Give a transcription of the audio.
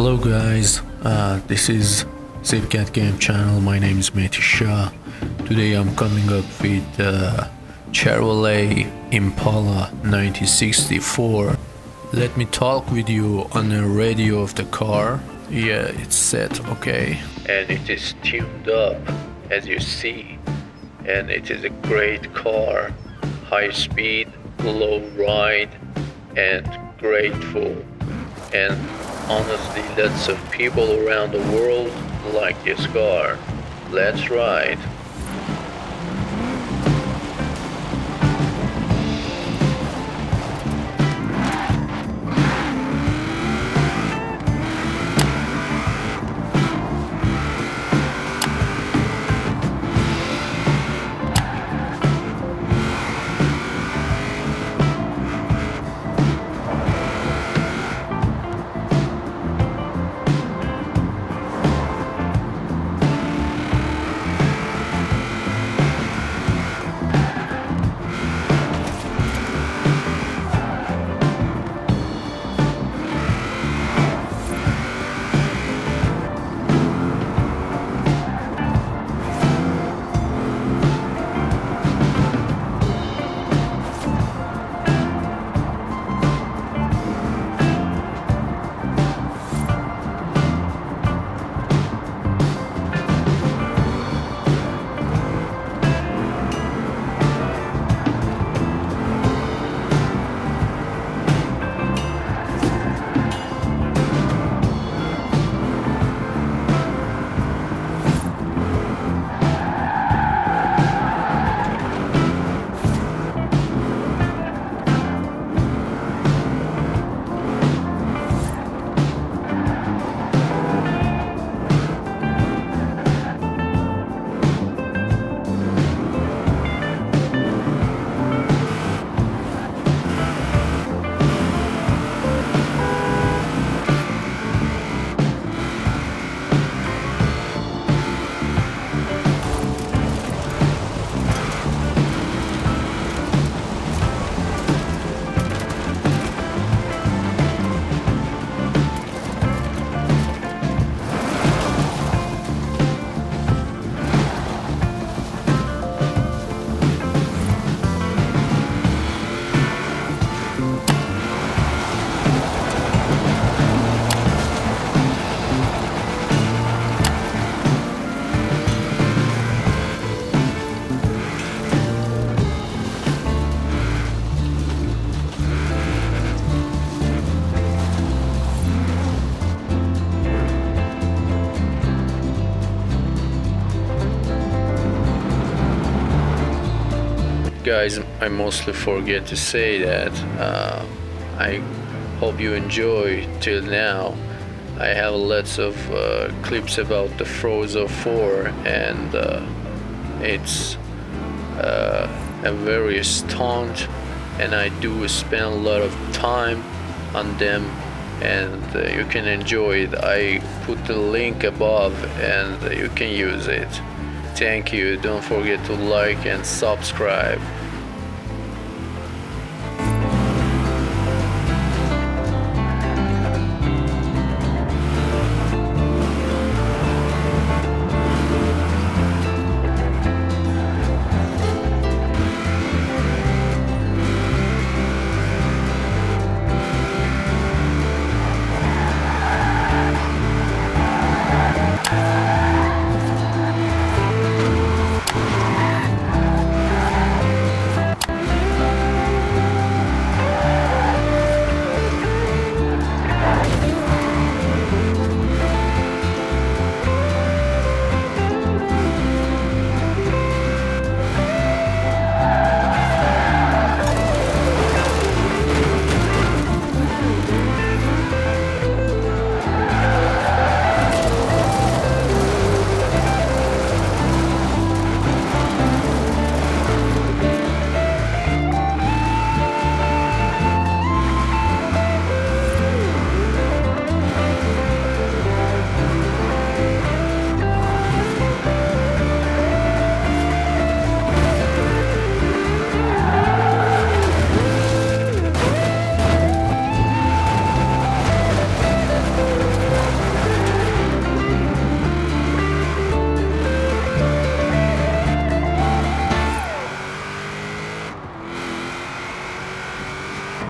Hello guys, this is Zipcat Game Channel. My name is Mehdi Shah. Today I'm coming up with Chevrolet Impala 1964. Let me talk with you on the radio of the car. Yeah, it's set, okay. And it is tuned up, as you see. And it is a great car. High speed, low ride, and grateful. And honestly, lots of people around the world like this car. Let's ride. Guys, I mostly forget to say that I hope you enjoy till now. I have lots of clips about the Forza 4 and it's a very stunt, and I do spend a lot of time on them, and you can enjoy it. I put the link above and you can use it. Thank you. Don't forget to like and subscribe.